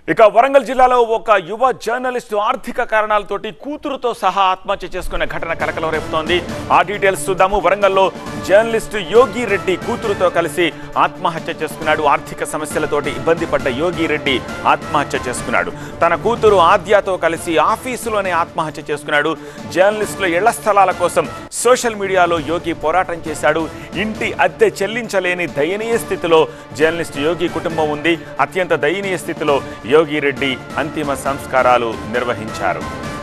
ఇక వరంగల్ జిల్లాలో ఒక యువ జర్నలిస్టు ఆర్థిక కారణాలతోటి కూతురుతో సహా ఆత్మహత్య చేసుకునే ఘటన కలకలం రేపుతోంది. ఆ డీటెయిల్స్ చూద్దాము. వరంగల్లో జర్నలిస్టు యోగి రెడ్డి కూతురుతో కలిసి ఆత్మహత్య చేసుకున్నాడు. ఆర్థిక సమస్యలతోటి ఇబ్బంది పడ్డ యోగి రెడ్డి ఆత్మహత్య చేసుకున్నాడు. తన కూతురు ఆద్యతో కలిసి ఆఫీసులోనే ఆత్మహత్య చేసుకున్నాడు. జర్నలిస్టుల ఇళ్ల స్థలాల కోసం సోషల్ మీడియాలో యోగి పోరాటం చేశాడు. ఇంటి అద్దె చెల్లించలేని దయనీయ స్థితిలో జర్నలిస్టు యోగి కుటుంబం ఉంది. అత్యంత దయనీయ స్థితిలో యోగి రెడ్డి అంతిమ సంస్కారాలు నిర్వహించారు.